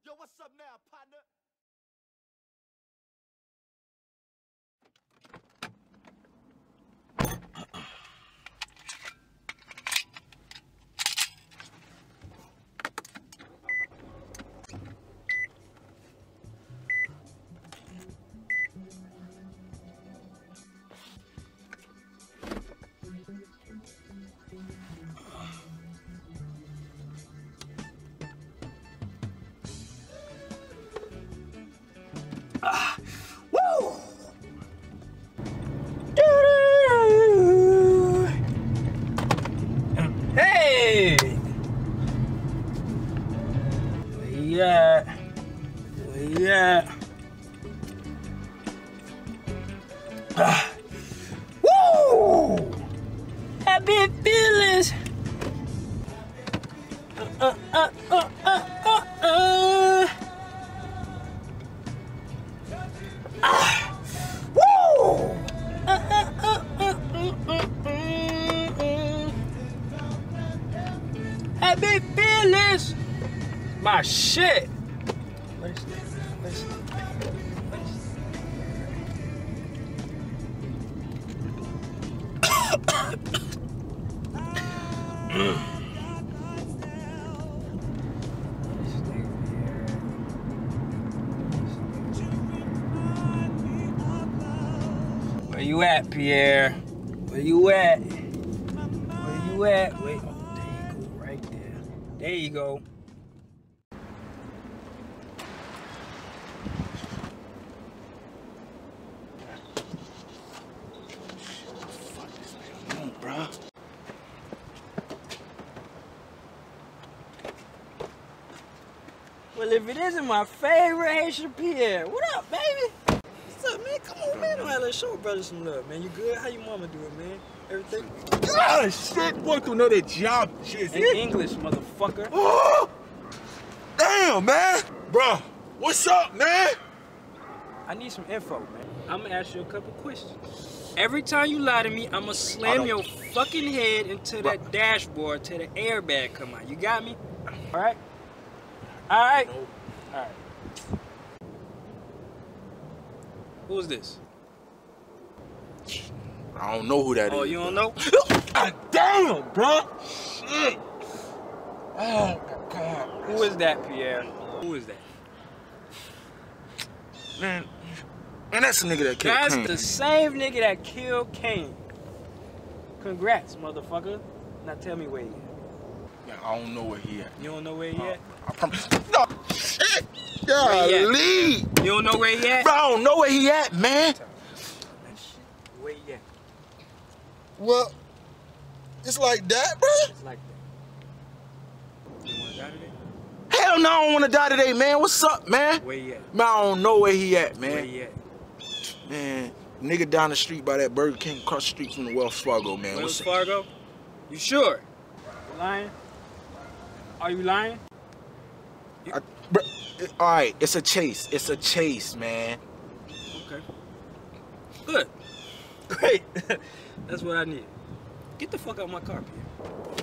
Yo, what's up now, partner? Woo! Hey! Where you at? Where you at? Woo! Happy feelings! Woo! Happy feelings! My shit! What is this? What is this? Where you at, Pierre? Where you at? Where you at? Wait, oh, there you go, right there. There you go. Fuck this man, bro. Well, if it isn't my favorite Haitian Pierre, what up, baby? What's up, man? Come on, man. Let's show brother some love, man. You good? How your mama doing, man? Everything? Ah, shit. Going through another job. Shit. In English, motherfucker. Oh, damn, man. Bro, what's up, man? I need some info, man. I'm gonna ask you a couple questions. Every time you lie to me, I'm gonna slam your fucking head into that dashboard till the airbag come out. You got me? All right? All right? No. All right. Who's this? I don't know who that is. Oh, you don't know? God damn, bro. Shit. Oh, my God. Who is that, Pierre? Who is that? Man, that's the nigga that killed That's Caine. the same nigga that killed Caine. Congrats, motherfucker. Now tell me where he at. Man, I don't know where he at. You don't know where he at? I promise. No, shit. Where he at? Golly. You don't know where he at? Bro, I don't know where he at, man. Where he at? Well, it's like that, bro. It's like that. You wanna die today? Hell no, I don't want to die today, man. What's up, man? Where he at? Man, I don't know where he at, man. Where he at? Man, nigga down the street by that Burger King across the street from the Wells Fargo, man. Wells What's up? Fargo? You sure? You lying? Are you lying? All right, it's a chase. It's a chase, man. Okay. Good. Great. That's what I need. Get the fuck out of my car, Pierre.